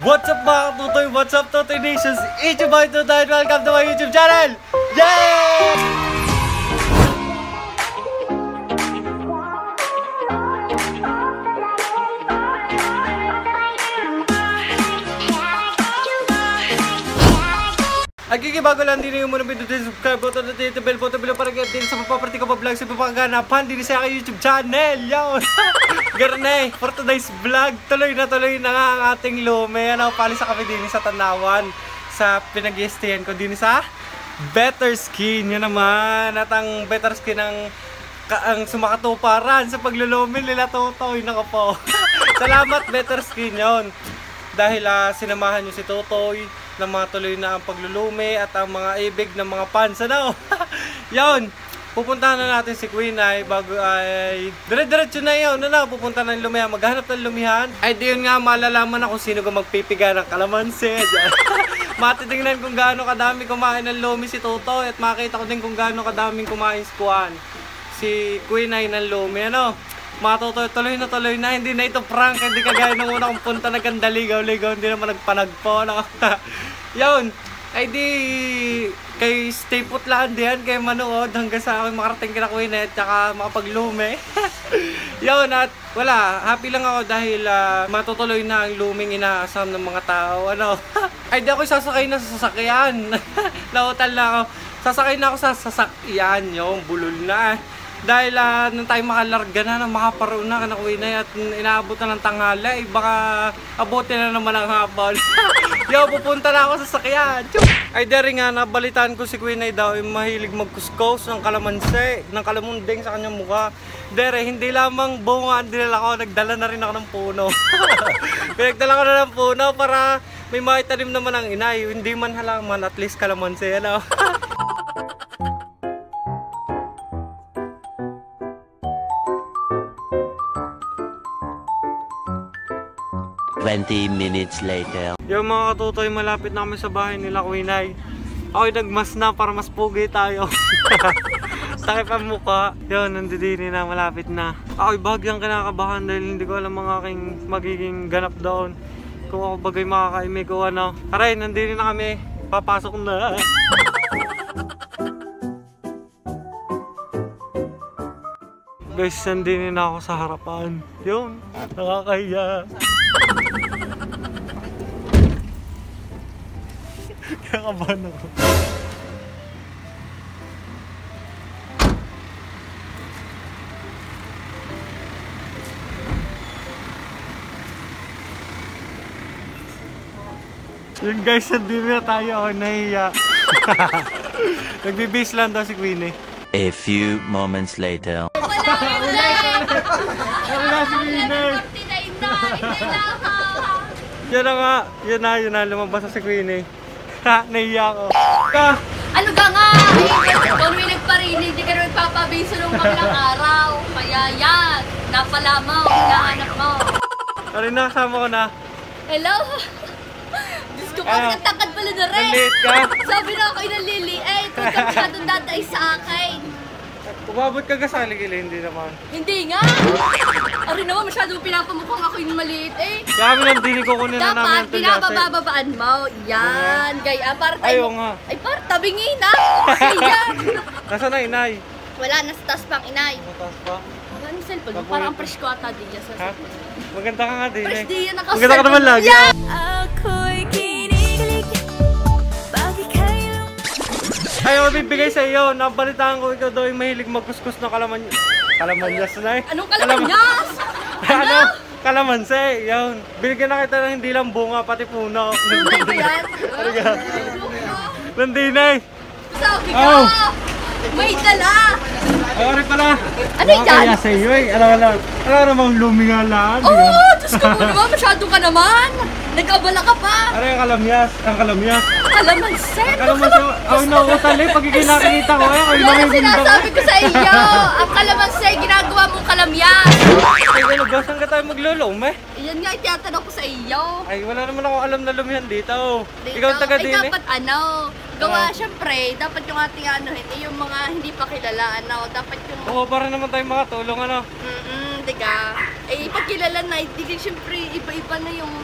What's up mga Tutoy? What's up Tutoy Nations? It's your boy Tutoy and welcome to my YouTube channel! Yay! Bago lang din yung muna pindutin subscribe button at yung bell button below para i-update sa papaparty ko pa vlog sa papaganapan din sa aking YouTube channel. Yun! Garne, for today's vlog, tuloy na nga ang ating lume. Ano, palis kami din sa Tanawan sa pinag-i-stayan ko din sa Better Skin. Yun naman, at ang Better Skin ang sumakatuparan sa paglulumin nila Totoy. Nako po. Salamat Better Skin yun. Dahil sinamahan nyo si Totoy na matuloy na ang paglulume at ang mga ibig ng mga fans. Ano? Yun, pupuntahan na natin si Queen ay bago ay dire-diretso na yun. Ano? Pupunta ng lumihan, maghanap ng lumihan. Ay di yun nga, malalaman na kung sino kung magpipiga ng kalamansi. Matitingnan kung gaano kadami kumain ng lumi si Totoy at makita ko din kung gaano kadaming kumain si Queen ay ng lumi. Ano? Matutoy, tuloy na, hindi na ito prank, hindi kagaya nung una kong punta nagkandaligaw-ligaw, hindi naman nagpanagpo. Yun, ay di kay stay put lang diyan, kay manood hanggang sa akin makarating kina Queen at saka makapaglume. Yun, at wala, happy lang ako dahil matutuloy na ang luming inaasam ng mga tao. Ano? Ay di ako sasakay na sa sasakyan. Nautal na ako. Sasakay na ako sa sasakyan, yung bulol na. Dahil nung tayo makalarga na, makaparoon na kana Queen at inaabot na ng tanghali, baka abutin na naman ang hapon. Yo, pupunta na ako sa sakyan. Ay dari nga, nabalitaan ko si Queen ay daw mahilig magkuskos ng kalamansi, ng kalamunding sa kanyang mukha. Dere, hindi lamang bunga ang dinala ko, nagdala na rin ako ng puno. Pinagdala ko na ng puno para may maitanim naman ang inay. Hindi man halaman, at least kalamansi. Ano? 20 minutes later. Yung mga katutoy, malapit na kami sa bahay nila Queenay. Ako'y nagmas na para mas pugi tayo. Sakit ang mukha. Yun, nandidini na, malapit na. Ako'y bahagyang kinakabahan dahil hindi ko alam mga aking magiging ganap doon. Kung ako bagay makakaimig o ano. Aray, nandini na kami. Papasok na. Guys, nandini na ako sa harapan. Yun, nakakahiya. Kakabahan ako. Yun guys, hindi na tayo. Ako nahiya. Nagbibis lang daw si Queen eh. A few moments later. Wala si Queen eh. Yan na nga. Yun na. Lumabas na si Queen eh. Ha, nahiya ako. Ano ka nga? Kung may nagparinig, di ka naman papabiso nung kabilang araw. Kaya yan, napala mo, hinahanap mo. Ano na, kasama ko na. Hello? Diyos ko, pagkatakad pala na rin. Nandit ka? Sabi na ako inalili, huwag ka masyadong datay sa akin. Umabot ka ka sa aligili, hindi naman. Hindi nga. Ari naman, masyadong pinapamukhang ako yung maliit eh. Kaya kami lang din ko kunin na namin dapat, pinapabababaan mo. Yan, gaya. Para tayo. Ayaw nga. Ay, para tabingin na. Okay, yan. Nasaan na inay? Wala, nasa taas pang inay. Mataas pa? Wala yung cellphone mo. Parang fresh ko ata din dyan sa cellphone. Maganda ka nga din eh. Fresh din yan, naka-cellphone. Maganda ka naman lagi. Yeah! Ay, mabibigay sa iyo. Nabalitaan ko ikaw daw yung mahilig magkuskus ng kalamanyas na eh. Anong kalamanyas? Ano? Kalamansi. Yun. Binigyan na kita ng hindi lang bunga, pati puno. Tunay ba yan? Nandina eh. Sabi ka! May dala! Ay, pala. Ano yan? Kaya sa iyo eh. Alam namang lumingalaan. Oo! Diyos ka mo naman! Masyado ka naman! Nag-abala ka pa! Ano yung kalamyas? Ang kalamyas. Kalamansi! Kalamansi. Ay, nauutal eh. Pag nakikita ko eh. Ay, yan ang sinasabi ko sa iyo! Ang kalamansi, ginagawa mong kalamyas! Ay, ano ba? Saan ka tayo maglulume? Yan nga, itiyatanong ko sa iyo. Ay, wala naman ako alam na lumihan dito. Ikaw ang taga din eh. Ay, dapat gawa, syempre, dapat yung ating yung mga hindi pa kilala, dapat yung... Oo, para naman tayo makatulong, ano? Diga. Eh, pag kilala na, syempre, iba-iba na yung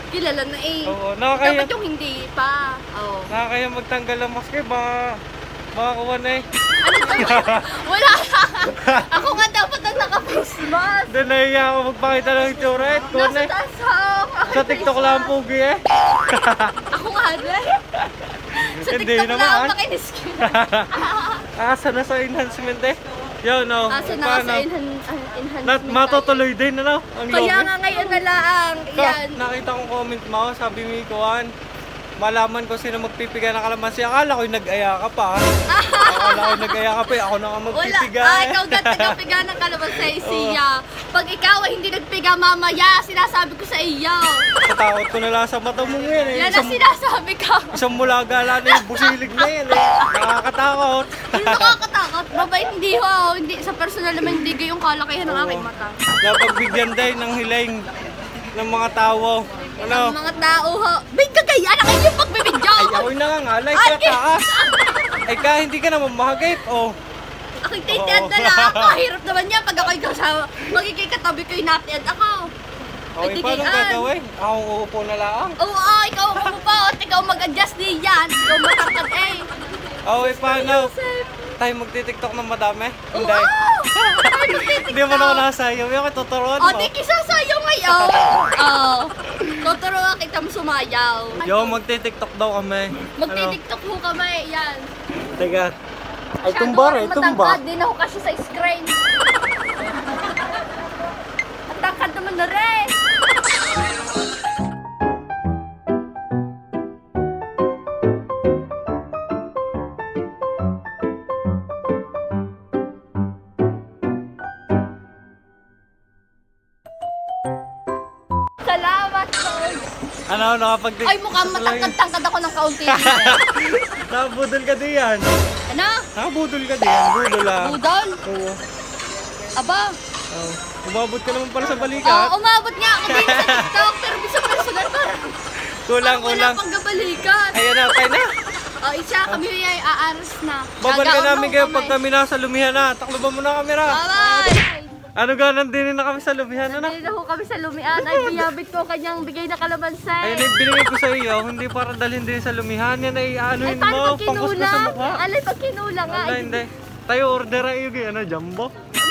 kilala na eh. Oo, nakakaya. Dapat yung hindi pa. Oo. Nakakaya magtanggal ng maske, baka kuha na eh. Ano ba? Wala na. Ako nga dapat ang naka-face mask. Doon nahiya ako magpakita ng itsura eh. Kuha na Nasa eh. taas ako. Sa TikTok lang ang pugi eh. Ako nga rin. Sa Hindi TikTok lang naman. ako makiniskin. Asa na sa enhancement eh. Yun, no. Asa na ka sa enhancement. Matutuloy din, ano? Ang Kaya lobby. nga ngayon na lang. Yan. Nakita kong comment mo, sabi mo Kuan, malaman ko sino magpipiga ng kalamansi. Akala ko yung nag-aya ka pa. Akala ko yung nag-aya ka pa. Ako na nga magpipiga. Wala. Ikaw ka tagapiga ng kalamansi, siya. Pag ikaw ay hindi nagpiga mamaya, sinasabi ko sa iyo. Katakot ko na lang sa mata mo ngayon eh. Yan ang sinasabi ko. Isang mulaga lang na yung busilig na yan eh. Nakakatakot. Hindi nakakatakot. Mabait hindi ho. Hindi, sa personal naman hindi gayong kalakihan ng aking mata. Napagbigyan din ng hiling ng mga tao. Ano? Ang mga tao ho. Bay, kagaya na kayo yung pagbibidyo. Ay, ako'y nangangalay Ay, ka taas. Ay ka, hindi ka naman mahagip. Oh. Ako'y titiad na lang ako. Hirap naman yan pag ako'y kasama. Magiging katabi ko'y natiad ako. Okay, paano gagawin? Akong uupo na lang. Oo, ikaw ang upupot. Ikaw mag-adjust diyan. Ikaw matangkad eh. Okay, paano? Tayo magtitiktok ng madami? Hindi. Hindi mo naman nakasayaw. Yung tuturuan mo. O, di kisasayaw ngayon. Oo. Tuturuan kita mo sumayaw. Yo, magtitiktok daw kami. Magtitiktok ho kami. Yan. Teka. Ay, tumba rin. Tumba. Matangkad din ako kasi sa screen. Matangkad naman na rin. Salamat, Lord. Ano, nakapagtiktok? Ay, mukhang matangkad-tangkad ako ng kaunti. Nakabudol ka diyan. Ano? Nakabudol ka diyan. Budol lang. Budol? Oo. Aba? Oh. Umabot ka naman pala sa Oo, balikat. umabot nga ako din sa TikTok, pero bisa personal parang Kulang. wala pang gabalikat. Ayan na, tayo na. O, isa kami ay aaras na. Babalikan namin kayo pag kami nasa lumihan na. Takloban mo na kamera. Bye-bye! Ano ganon din na kami sa lumihan, ano? Hindi na ho kami sa lumian. Ay, biyabit ko kanyang bigay na kalamansi. Ayun, yung binigay ko sa iyo, hindi para dalhin din sa lumihan. Yan ay Ay, anuhin paano mo, pag pangkus mo sa kinulang? mukha. Alay, pag kinulang nga. Wala, hindi. Tayo order ay yung ano, jumbo.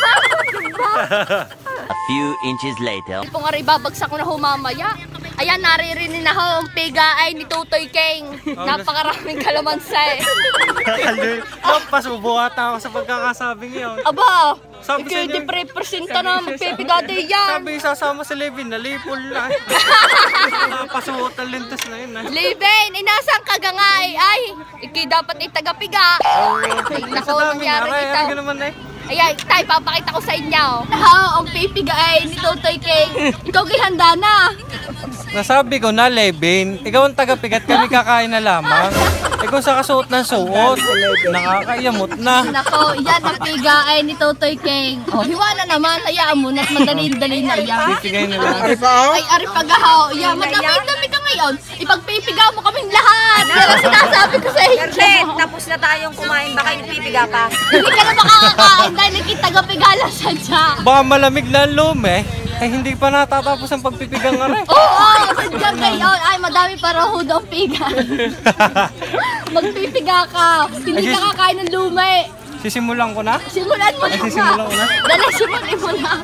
A few inches later. Kung nga ibabagsak ko na ho mamaya. Ayan, naririnig na ho ang piga ay ni Tutoy King. Napakaraming kalamansi. Lapas, bubuhata ako sa pagkakasabing yun. Aba, Sabi sa ikaw inyo- di presenta na magpipigado yan. Sabi, sasama si Levin, nalipol na. Napasuot ang lintas na yun. Leven, inasang ka ga nga ay iki dapat ay tagapiga. Ay, nako, nangyari ito. Ay, naman eh. Ayan, tay, papakita ko sa inyo. Ang pipiga ay ni Tutoy King. Ikaw gihanda na. Nasabi ko na, Levin, ikaw ang tagapigat, kami kakain na lamang. Ikaw sa kasuot ng suot, nakakaiyamot na. Nako, yan ang piga ay ni Tutoy King. O, hiwala naman, hayaan mo na't madali-dali na yan. Pipigay na lang. Ay, ari pagahaw. Yan, madami ka ngayon. Ipagpipiga mo kaming lahat. Yan ang sinasabi ko sa inyo. Garnet, tapos na tayong kumain. Baka yung pipiga pa. Hindi ka na makakakain dahil nagkitaga-piga lang sadya. Baka malamig na ang lume, ay hindi pa natatapos ang pagpipigang aray. Oo, sadya kayo. Ay, madami para ho daw piga. Magpipiga ka. Hindi ka kakain ng lumi. Sisimulan ko na? Simulan mo na. sisimulan ko na? Dala, simulan mo na.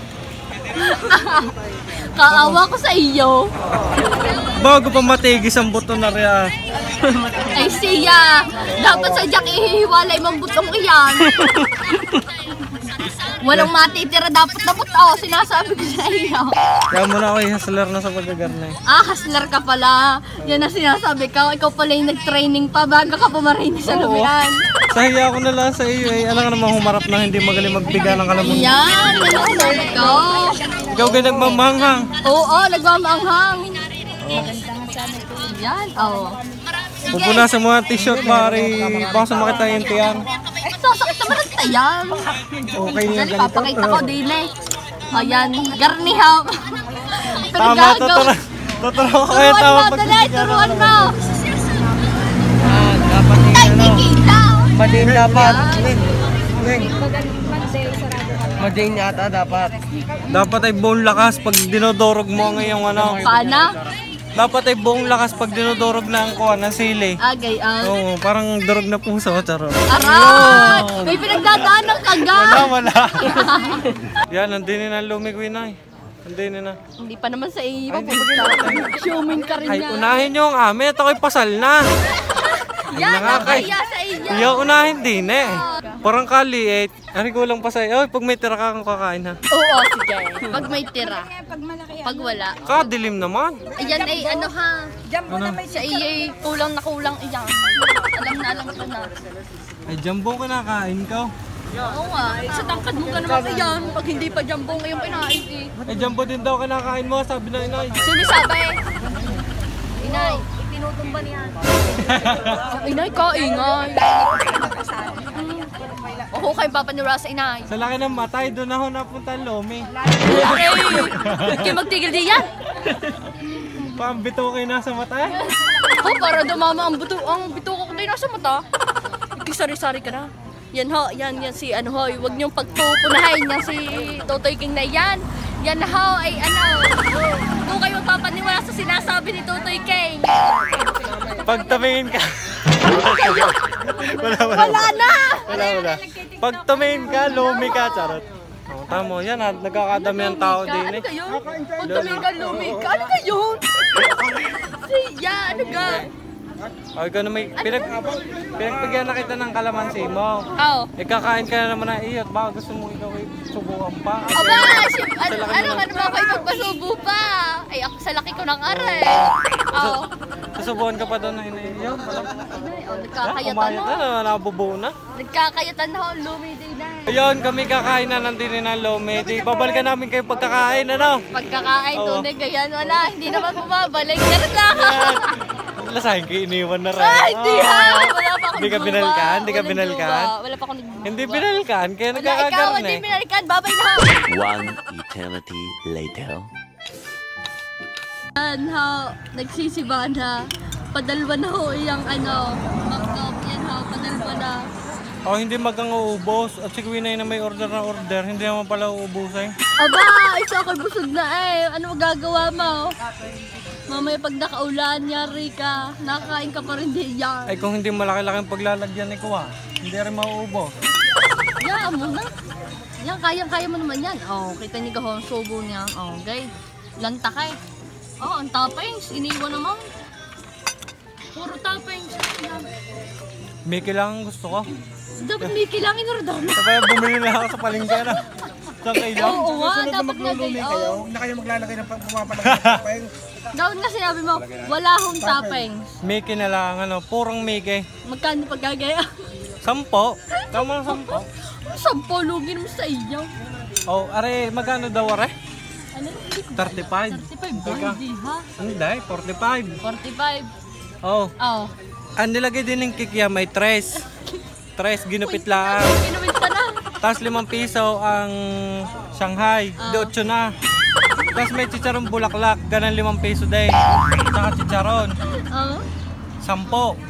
Kaawa ko sa iyo. Bago pa matigis ang buto na riyan. Ay siya, dapat sa Jack ihihiwalay mong butong iyan. Walang matitira dapat na buto, sinasabi ko sa iyo. Kaya mo na ako i-hustler na sa pagkagarnay. Ah, hustler ka pala. Yan ang sinasabi ko, ikaw pala yung nag-training pa bago ka pumarinig sa Oo. lumian. Sahiya ko na lang sa iyo eh. Alam ka namang humarap na hindi magaling magbiga ng kalaman. Yan, yan ang sinasabi ko. Ikaw kayo nagmamanghang. Oo, nagmamaanghang. Yan, oo. Pupunasan mo ang t-shirt, Mari. Baka sumakit ang yung tiyan. Sasakit naman ang tayan. Okay na Dali, ganito. papakita ko din eh. Ayan, garnihaw. Tama, tuturo ko kayo tama Turuan mo, dali, turuan mo. Dapat Tay, kikita. Madin dapat. Madin yata dapat. Dapat ay bone lakas pag dinodorog mo ang iyong ano. Paano? Dapat ay buong lakas pag dinudurog na ang kuha ng sili. Agay ang. Oo, parang durog na puso, charo. Aray! May pinagdadaanan ka ga! Wala. Yan, nandinin na lumigwin na eh. Nandinin na. Hindi pa naman sa iyo. Ay, hindi pa Showman ka rin Ay, yan. unahin nyo ang amin at ako'y pasal na. Yan, nakakay. nakaya sa iyo. Iyo, unahin din eh. Parang kaliit. Ari ko lang pa sa'yo. Oy, pag may tira ka kang kakain ha. Oo, sige. Pag may tira. Pag wala. Kadilim naman. Ayan ay ano ha. Ano? Sa iyo ay kulang na kulang iyan. Alam ko na. Ay, jambong kinakain ka. Oo nga, sa tangkad mo ka naman iyan. Pag hindi pa jumbo ngayong pinain eh. Ay, jumbo din daw kinakain mo. Sabi na inay. Sino sabi? Inay. Tinutumba niyan. Inay, kaingay. Oo, kayo papanira sa inay. Sa laki ng matay, doon ako napunta ang lomi. Okay. Kaya magtigil di yan. Pambito kayo nasa matay. Oh, para dumama ang bito ko tayo nasa mata. Ikisari-sari ka na. Yan ho, yan si ano ho, huwag niyong pagpupunahin yan si Totoy King na yan. Yan ho, ay ano, kung kayo magpapaniwala sa sinasabi ni Totoy King. Pag tumingin ka. Wala. Wala. Pag tumingin ka, lomi ka, charot. Oh, tamo, yan ha, nagkakadami ang tao din eh. Ano kayo? Kung tumingin ka, lumig ka, ano kayo? Siya, ano ka? O, ikaw na may pinagpigyan na kita ng kalamansi mo. Oo. Ikakain ka na naman na iyot. Baka gusto mo ikaw ay subukan pa. Aba, ano ba kayo magpasubo pa? Ay, ako sa laki ko ng are. Oo. Susubukan ka pa doon na inaiyon. Nagkakayatan Kumayat ho. na, nabubuo na. Nagkakayatan ho, lumidi na. Ayun, kami kakain na nandito ng lomi. Di, babalikan namin kayo pagkakain, ano? Pagkakain, Oo. tunay ganyan, wala. Hindi naman bumabalik. Ganun lang. Lasahin ko, iniwan na rin. Ay, hindi ha. Wala pa akong Hindi ka duwa. binalikan? Hindi ka Walang binalikan? duwa. Wala pa akong Hindi binalikan, kaya Wala, ikaw, nagkakagarne. hindi binalikan. Babay na. One eternity later. Yan ho, nagsisiba na. Padalwa na ho iyang ano, mangkop. Yan ho, padalwa na. O, hindi magang uubos. At si Queen ay na may order na order, hindi naman pala uubusin. Aba, isa ako'y busog na eh. Ano magagawa mo? Mamaya pag nakaulan, yari ka. Nakakain ka pa rin di yan. Ay, kung hindi malaki-laking paglalagyan ni Kuwa, hindi rin mauubos. Yan mo na. Yan, kayang-kaya mo naman yan. Oh, kita niyo ho, ang subo niya. Oh, guys. Lantakay. Oh, ang toppings. Iniwan naman. Puro toppings. Yan. Mickey lang ang gusto ko. Dapat may kilangin order. Kaya bumili na ako sa palengke na. Sa kailang. Oo nga, dapat nga ganyan. Oh. Huwag na kayo maglalagay ng pumapalagay ng papel. Dapat nga sinabi mo, wala hong toppings. Mickey na lang, ano, purong Mickey. Magkano pagkagaya? 10. Tama ng 10. Sampo, lugin mo sa iyo. Oh, are, magkano daw are? Ano? 35. 35 ba? Hindi ha? Hindi, 45. 45. Oh, Oh. ang nilagay din ng kikya may 3. 3 ginupit lang. Inuwin pa na. Tapos 5 piso ang Shanghai. De 8 na. Tapos may chicharong bulaklak. Ganun 5 piso din. Saka chicharon. Oh. 10.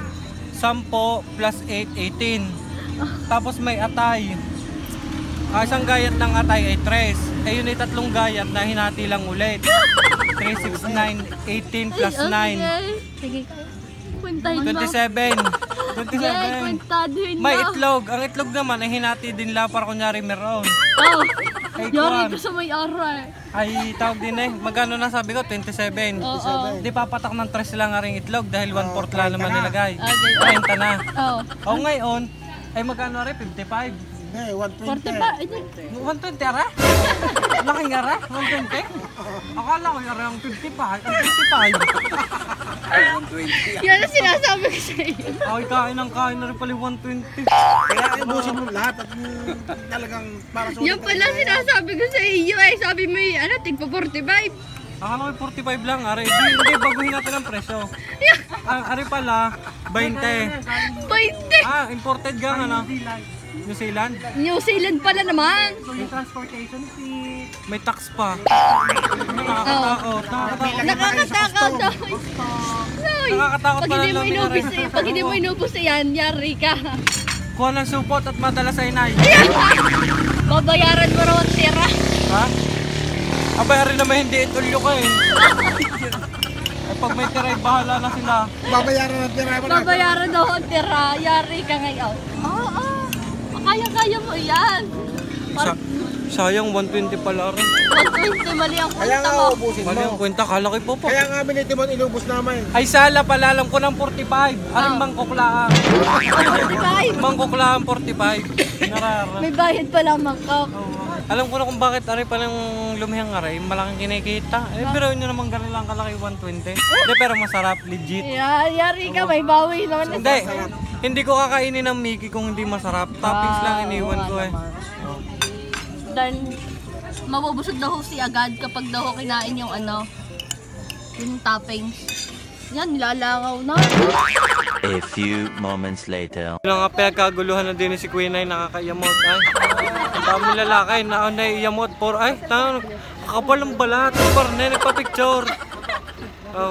10 plus 8, 18. Tapos may atay. Isang gayat ng atay ay 3. Ayun ay 3 gayat na hinati lang ulit. 3, 6, 9, 18 plus 9. Sige. Kwentahin mo. 27. Sige, kwentahin mo. May itlog. Ang itlog naman ay hinati din lang para kunyari meron. Oh. Ay, Yari kuwan. ko sa may aray. Ay, tawag din eh. Magkano na sabi ko? 27. Oo. Di papatak ng 3 lang nga ring itlog dahil 1/4 lang naman nilagay. Okay. 30 na. Oh. O ngayon, ay magkano rin? 55. Hindi, 40 120. pa. 120 ara? Laking ara? 120? Akala ko yara ang 55. Ang 55. Yan ang sinasabi ko sa iyo. Ay, kain ng kain na rin pala yung 120. Kaya ibusin mo lahat at talagang para sa Yan pala sinasabi ko sa iyo eh. Sabi mo yung ano, tigpa 45. Akala ko yung 45 lang. Ari, hindi, baguhin natin ang presyo. Ari pala, 20. 20. Ah, imported gang ano? New Zealand? New Zealand pala naman. May transportation fee. May tax pa. Nakakatakot. Nakakatakot daw. Nakakatakot Pag pala hindi mo lang inubos, nangyari. pag hindi mo inubos yan, yari ka. Kuha ng supot at madala sa inay. Babayaran mo raw ang tira. Ha? Abay, ari naman hindi itulyo ka eh. Ay, pag may tiray, bahala na sila. Babayaran ng tira mo na. Babayaran daw ang tira. Yari ka ngayon. Oo. Kaya-kaya mo yan. Sayang, 120 pala rin. 120, mali ang Kaya kwenta nga mo. ubusin Mali ang mo. kwenta, kalaki po po. Kaya nga Timon inubos namin. Ay sala pala, alam ko ng 45. Aring mangkuklaan. 45. Mangkuklaan 45. Narara. May bayad pa lamang ka. Alam ko na kung bakit aray palang lumihang aray, malaking kinikita. Eh, pero yun naman ganun lang kalaki 120. Hindi, pero masarap, legit. Yari ka, may bawi naman. Hindi ko kakainin ng Mickey kung hindi masarap. Toppings lang iniwan ko eh. Then, mabubusog daw si agad kapag daw kinain yung yung toppings. Yan, nilalangaw na. A few moments later. Yung nga pinagkaguluhan na din si Queen ay nakakaiyamot. Ay, ang dami lalaki na naiiyamot por. Ay, kakapal ng balat. Parne, nagpa-picture. Oh.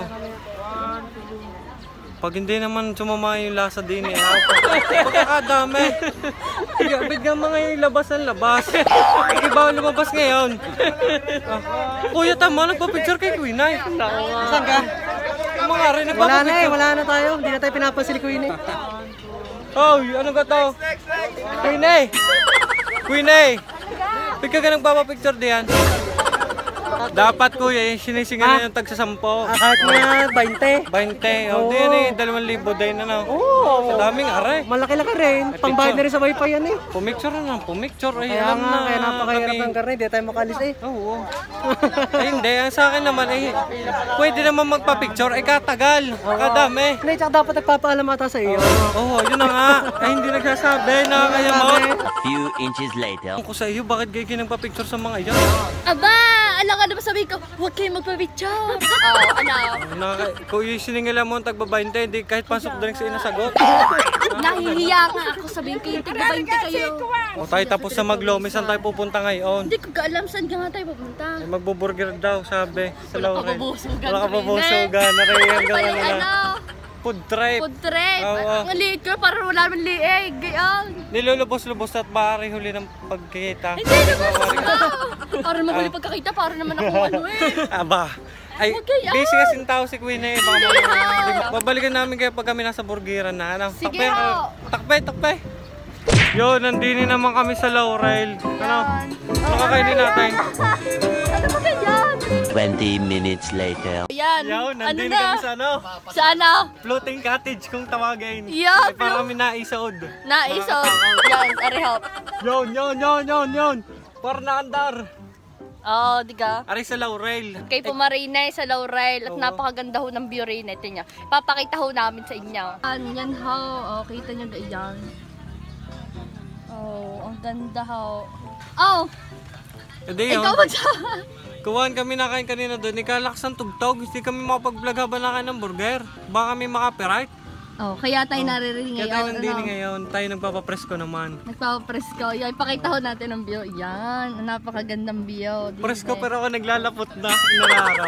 Pag hindi naman sumama yung lasa din eh. Pagkakadami. Bigyan mga yung labas ang labas. Iba lumabas ngayon. Kuya, tama, nagpa-picture kay Queen ay. Saan ka? Mga rin nagpa-picture. Wala na tayo. Hindi na tayo pinapansin ni Queen eh. Oh, ano ka to? Queen eh! Queen eh! Ba't ka nagpapapicture diyan? Dapat kuya, sinisingan na yung tagsasampo. Kahit na 20. 20. O, di yan eh, 2,000 din na. Oo. Sa daming aray. Malaki-laki rin. Pangbayad na rin sa wifi yan eh. Pumicture na, pumicture. Ay, Kaya alam nga, na. kaya napakahirap kami- ng karne. Hindi tayo makalis eh. Oo. Ay, hindi. Ang sa akin naman, ay, pwede naman magpa-picture. Ay, katagal. Kadami. Hindi, tsaka dapat nagpapaalam ata sa iyo. Oo, yun na nga. Ay, hindi nagsasabi. Nakakayamot. A few inches later. Ko sa iyo, bakit kayo kinagpa-picture sa mga yan? Aba, alam ka na ba sabihin ko, huwag kayong magpapicture. Kung yung siningala mo ang tagbabainte, hindi kahit pasok doon sa inasagot. Nahihiya nga ako sabihin kayo, tigabante kayo. O tayo tapos sa Maglomi, saan tayo pupunta ngayon? Hindi ko kaalam saan ka nga tayo pupunta. Eh, magbuburger daw, sabi. Sa Wala ka Laurel. pabusugan. Wala ka pabusugan. Narayan ka na. Food trip. Food trip. Oo. Ang liit ko, parang wala naman liig. Gayon. Nilulubos-lubos at maaari huli ng pagkikita. Hindi naman sa para mabali pagkakita, para naman ako Aba. Ay, Okay, busy kasi yung tao si Queen eh. Babalikan namin kayo pag kami nasa burgeran na. Ano? Sige, Takpe, ho. takpe. Yo, nandini naman kami sa Laurel. Ano? Ano kakainin natin? Ano ba ganyan? 20 minutes later. Yan. Yo, Ano nandini na? kami sa ano? Sa ano? Floating cottage kung tawagin. Yeah, Ay, para kami naisod. Naisod. Yan, arihop. Yon. Para naandar. Oo, diga. Ari sa Laurel. Kay Pumarinay sa Laurel at napakaganda ho ng view rin ito niya. Papakita ho namin sa inyo. Yan ho. Oh, kita niyo ganyan. Oh, ang ganda ho. Oh, Hindi yun. ikaw magsa. Kuhaan kami nakain kanina doon. Ikalakas ang tugtog. Hindi kami makapag-vlog habang nakain ng burger. Baka kami makapiright. Oh, kaya tayo naririnig Kaya ngayon. tayo nandini ngayon. Tayo nagpapapresko naman. Nagpapapresko. Yan, ipakita ho natin ang view. Yan, ang napakagandang view. Presko pero ako naglalapot na. Inararaw.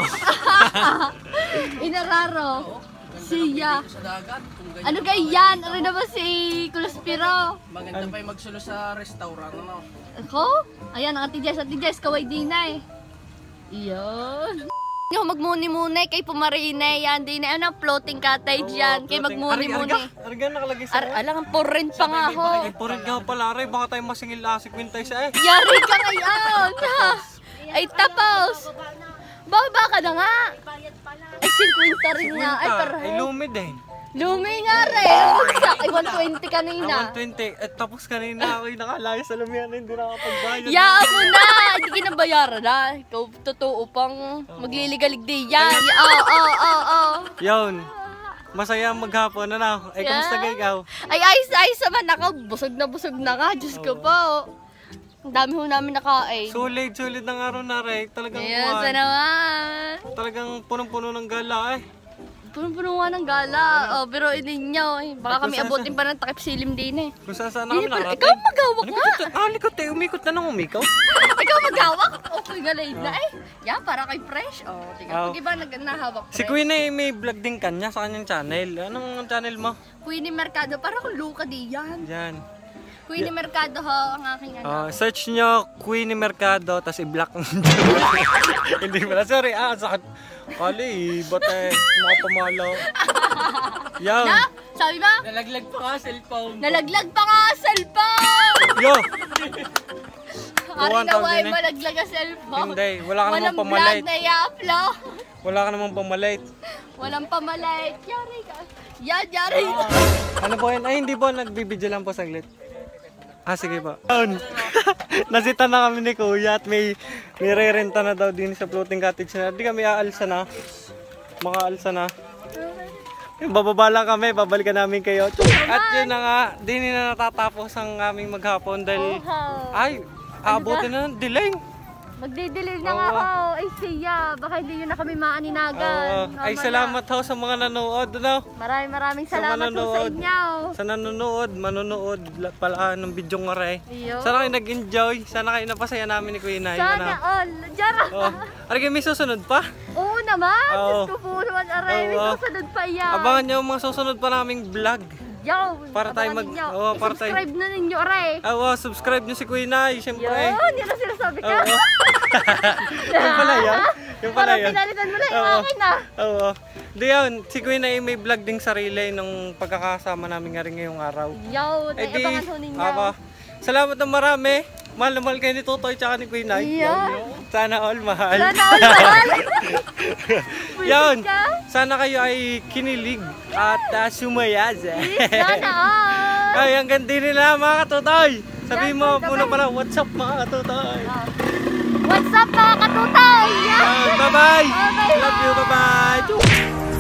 Inararo. Siya. Ano kaya yan? Ano naman si Kuluspiro? Maganda pa yung magsulo sa restaurant, ano? Ako? Ayan, ang Ate Jess, kaway din na eh. Iyon. Yung magmuni-muni kay Pumarinay yan din eh. Ano, floating cottage yan. Kay magmuni-muni. Arga nakalagay sa Alang, for rent pa nga ho. Ay, purin nga pala, Aray. Baka tayo masingil asik wintay sa eh. Yari ka ngayon. Ha? Ay, tapos. Baba ka na nga. Ay, 50 rin nga. Ay, pero Ay, lumi din. lumi nga rin. Ang bagsak. Ay, 120 kanina. 120. At tapos kanina ako'y nakalayo sa lumihan. Hindi nakapagbayad. Yaan mo na! Hindi kinabayaran na. Ikaw, totoo pang magliligalig di yan. Oo. Yun. Masaya maghapon. Ano? Ay, kamusta ka ikaw? Ay, ayos naman ako. Busog na ka. Diyos ko po. Ang dami ho namin nakain. Sulit ng araw na rin. Talagang Ayan, sa naman. Talagang punong-puno ng gala eh. Punong-puno nga ng gala. Oh, pero ninyo eh. Baka kami abutin pa ng takip silim din eh. Kung saan Hindi kami pa, narating. ikaw magawak nga. Likot eh. Umikot na nang umikaw. Ikaw magawak. Okay, galay na eh. Yan, para kay fresh. Oh, tingnan. Oh. Pag iba nahawak fresh. Si Queen ay may vlog din kanya sa kanyang channel. Anong channel mo? Queenie Mercado. Para kung Luca di yan. Yan. Queenie Mercado ho, ang aking ano. Search nyo Queenie Mercado, tapos i-block. Hindi pala. Sorry. Sakit. Kali, ba't mga pamalo. Yan. Na? Sabi ba? Nalaglag pa nga cellphone. Nalaglag pa nga ang cellphone! Yo! Ari Buwan na tawag why din eh. malaglag ang cellphone? Hindi, wala ka namang Walang pamalit. vlog na i-upload. Wala ka namang pamalit. Walang pamalit. Yari ka. Yan, yari. Ano po yan? Ay, hindi po. Nagbibidyo lang po saglit. Ah, sige po. Nasita na kami ni Kuya at may re-renta na daw din sa floating cottage na. Di kami aalsa na. Makaalsa na. Bababa lang kami, babalikan namin kayo. At yun na nga, di na natatapos ang aming maghapon dahil ay, aabutin na ng dilim. Magdidilim na Oo. nga ako. Ay, siya. Baka hindi yun na kami maaninagan. Ay, salamat ho sa mga nanood. Ano? Maraming Sa salamat po sa manonood. inyo. Sa nanonood, manonood pala ng video nga rin. Iyo. Sana kayo nag-enjoy. Sana kayo napasaya namin ni Kuya Nay. Sana all. Jara. Oh. Aray, may susunod pa. Oo naman. Oo. Diyos ko po naman. Aray, may Oo. susunod pa yan. Abangan nyo ang mga susunod pa naming vlog. Yo. Para tayo abangan ninyo. Oo, para tayo- I-subscribe na ninyo, aray. Subscribe nyo si Kuya Nay, syempre. Yun, yun ang sinasabi ka. Oo. Yung pala yan. Yung pala Parang yan. pinalitan mo na yung Oo. akin ah. Oo. Di yun, si Kuya Nay may vlog ding sarili nung pagkakasama namin nga rin ngayong araw. Yo, Eh di, abangan ho ninyo. ako. Salamat ng marami. Mahal na mahal kayo ni Totoy tsaka ni Kuya Nay. Yan. Sana all mahal. Sana all mahal. Yun. ka? Sana kayo ay kinilig at sumayas. Sana all. Ay, hanggang din nila mga katutoy. Sabihin mo Yan, muna pala, what's up mga katutoy? What's up mga katutay? Yan. Bye-bye. Bye-bye. Love you, bye-bye.